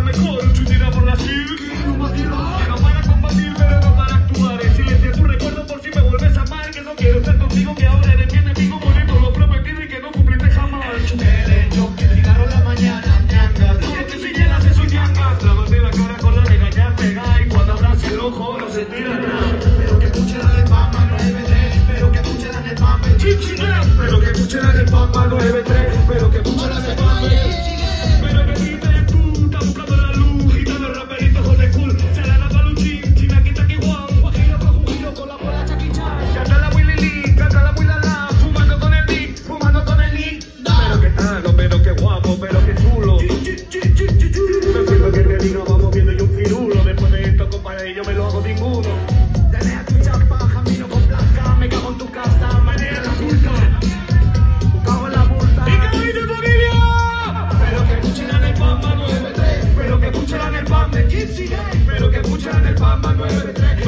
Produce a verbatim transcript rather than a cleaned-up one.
mejor, chutira por la ciudad. No para combatir, pero no para actuar. En silencio tu recuerdo por si me vuelves a amar. Que no quiero estar contigo, que ahora eres mi enemigo. Morir por lo prometido y que no cumpliste jamás. El hecho que cigarro en la mañana, ñanga. Porque si llenas de su ñanga, trabate la cara con la de gañar, pega. Y cuando abras el ojo, no se tira nada. Pero que escuche la del Pampa nueve tres. Pero que escuche la del Pampa. Pero que escuche la del Pampa nueve tres. Pero que escuche la del Pampa. Pero que grite puta buscando la luz. Gitano raperito con el cool. Se la da Paluchín, China quita que guan. Guajiro con jujiro con la bola chaquichán. Canta la Willy Lee, canta la Willa La. Fumando con el Nick, fumando con el Nick. Pero que tano, pero que guapo, pero que chulo. No quiero que te diga, vamos viendo yo un firulo. Después de esto, compadre, yo me lo hago ninguno. Dale a tu chapa, camino con placa. Me cago en tu casa, manera la multa. Cago en la multa. ¡Y camino familia! Pero que escuche la del Pampa nueve tres. Pero que escuche la del Pampa de Gypsy Gang. Pero que escuche la del Pampa nueve tres.